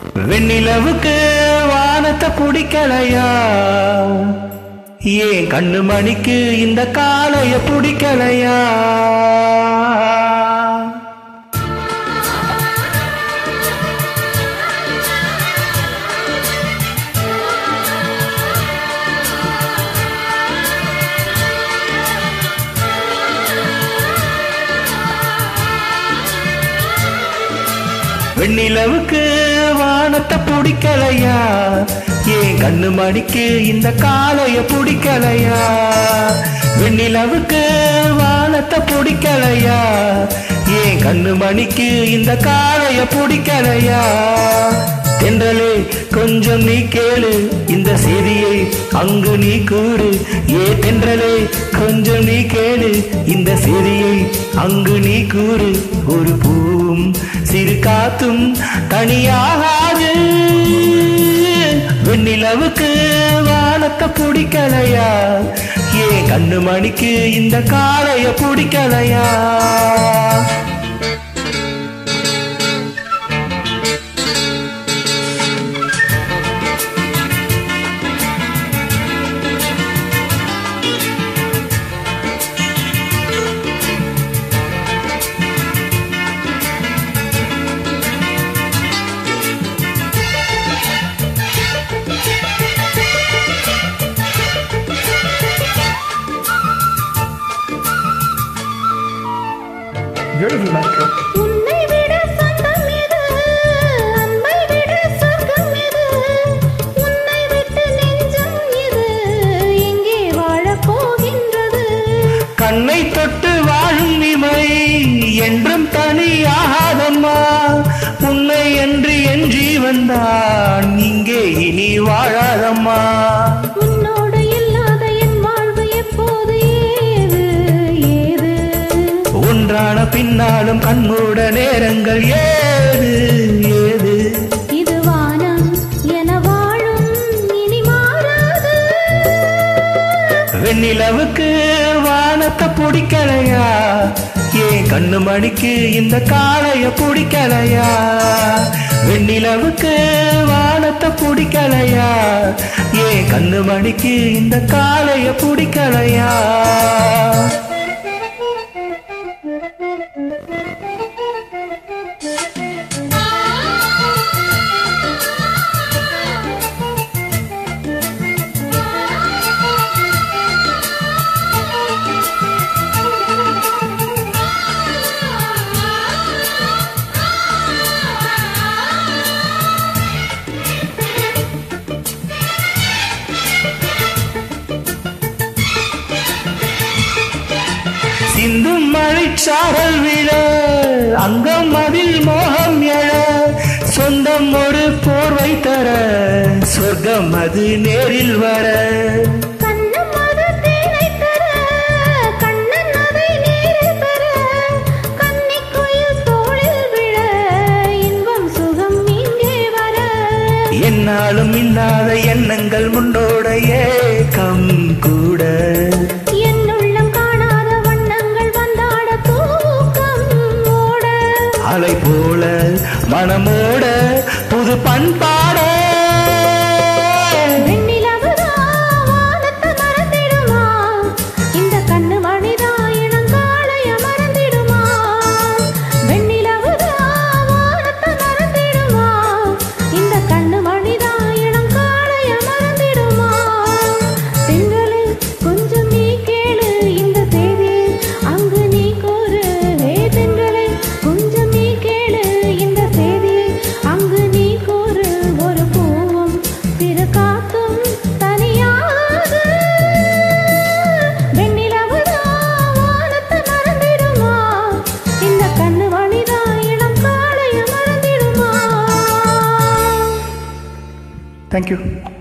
வெண்ணிலவுக்கு வானத்தை பிடிக்கலையா, ஏன் கண்ணு மணிக்கு இந்த காளைய பிடிக்கலையா? வெண்ணிலவுக்கு வானத்தை பிடிக்கலையா, ஏன் கண்ணு மணிக்கு இந்த காளைய பிடிக்கலையா? வெண்ணிலவுக்கு வானத்தை பிடிக்கலையா, ஏன் கண்ணு மணிக்கு இந்த காளைய பிடிக்கலையா? தென்றலே கொஞ்சம் நீ கேளு இந்த செய்தியை அங்கு நீ கூறு. ஏ தென்றலே கொஞ்சம் நீ கேளு இந்த செய்தியை அங்கு நீ கூறு. ஒரு பூவும் சிறு காத்தும் தனியாகாது. வெண்ணிலவுக்கு வானத்தை பிடிக்கலையா, ஏன் கண்ணு மணிக்கு இந்த காளைய பிடிக்கலையா? உன்னை விட சொந்தம் எது, அன்பை விட சொர்க்கம் எது, உன்னை விட்டு நெஞ்சம் எது, எங்கே வாழப் போகின்றது? கண்ணை தொட்டு வாழும் இமை என்றும் தனியாகாதம்மா. உன்னை என்று என் ஜீவன் தான் இங்கே இனி வாழாதம்மா. உன்னோடு இல்லாத என் வாழ்வு எப்போது ஏது ஏது? ஒன்றான பின்னாலும் கண்மூட நேரங்கள் ஏது ஏது? இது வானம் என வாழும் இனி மாறாது. வெண்ணிலவுக்கு வானத்தை பிடிக்கலையா, ஏன் கண்ணு மணிக்கு இந்த காளைய பிடிக்கலையா? வெண்ணிலவுக்கு வானத்தை பிடிக்கலையா, ஏன் கண்ணு மணிக்கு இந்த காளைய பிடிக்கலையா? சிந்தும் மழைச்சாரல் விழ அங்கம் அதில் மோகம் எழ, சொந்தம் ஒரு போர்வை தர சொர்க்கம் அது நேரில் வர. கண்ணம் அது தேனை தர, கண்ணன் அதை நேரில் பெற, கன்னிக்குயில் தோளில் விழ இன்பம் சுகம் இங்கே வர. என்னாலும் இல்லாத எண்ணங்கள் முன்னோட ஏக்கம் கூட, அலை போல மனமோட புது பண்பாட. வெண்ணிலவுதா வானத்தை மறந்திடுமா, இந்த கண்ணு மணிதா இளம் காளைய மறந்திடுமா? வெண்ணிலவுதா வானத்தை மறந்திடுமா, இந்த கண்ணு மணிதா இளம் காளைய மறந்திடுமா? தென்றலே கொஞ்சம் நீ கேளு இந்த செய்தி அங்கு நீ கூறு. தென்றலே கொஞ்சம் நீ கேளு இந்த செய்தி அங்கு நீ கூறு. ஒரு பூவும் சிறு காத்தும் தனியாது. வெண்ணிலவுதா வானத்தை மறந்திடுமா, இந்த கண்ணு மணிதா இளம் காளைய மறந்திடுமா? தேங்க்யூ.